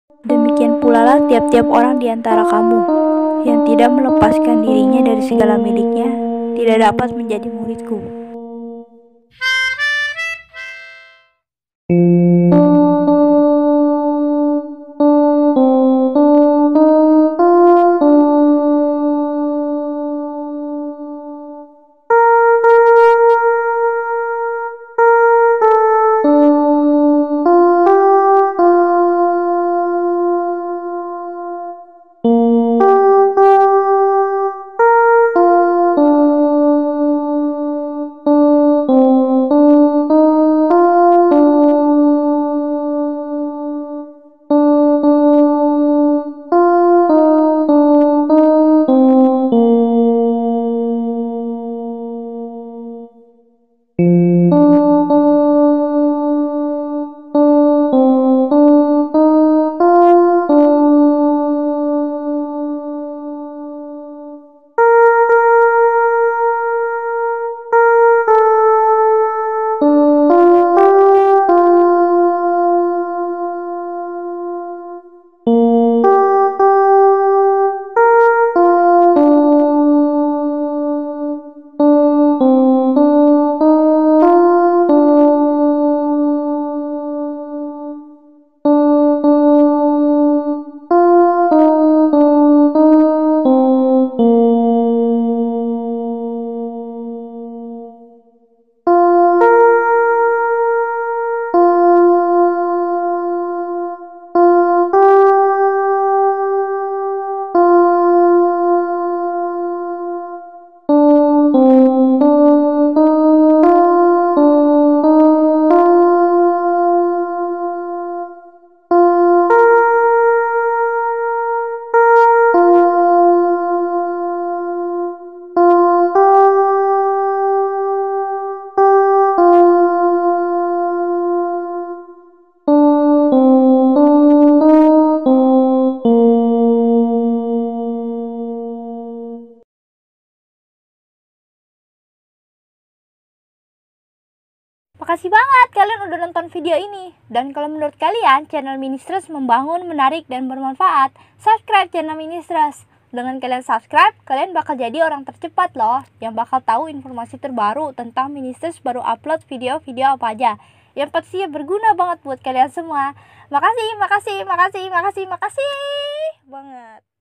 Demikian pula lah tiap-tiap orang di antara kamu yang tidak melepaskan dirinya dari segala miliknya tidak dapat menjadi muridku. Makasih banget kalian udah nonton video ini. Dan kalau menurut kalian channel Ministress membangun, menarik, dan bermanfaat, subscribe channel Ministress. Dengan kalian subscribe, kalian bakal jadi orang tercepat loh, yang bakal tahu informasi terbaru tentang Ministress baru upload video-video apa aja. Yang pastinya berguna banget buat kalian semua. Makasih banget.